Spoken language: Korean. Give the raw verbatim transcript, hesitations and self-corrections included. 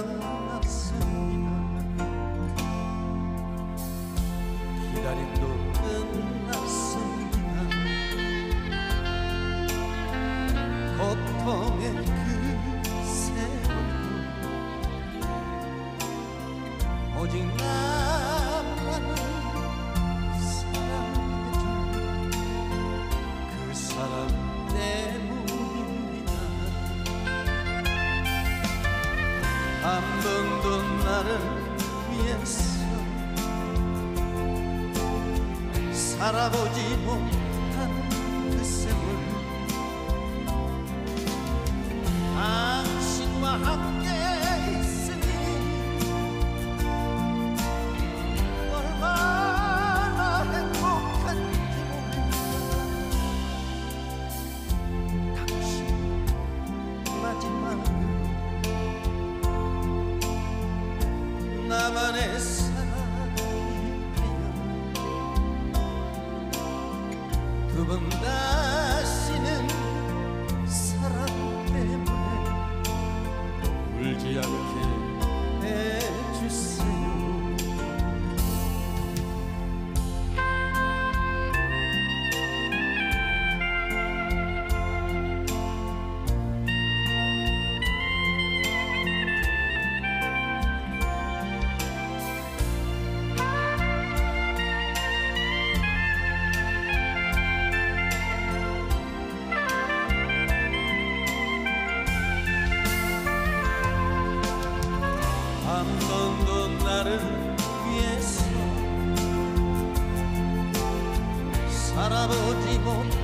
만났습니다. 기다림도 끝났습니다. 고통의 그 세월도 오직 나만을 사랑해줄 그 사람 때문입니다. 한 번도 나를 위해서 살아보지 못한 그 세월, 당신과 함께 있으니 얼마나 행복한지 모릅니다. 당신 마지막으로 나만의 사랑이 되어 두 번 다시는 사랑 때문에 울지 않게 해주세요. 한 번도 나를 위해서 살아보지 못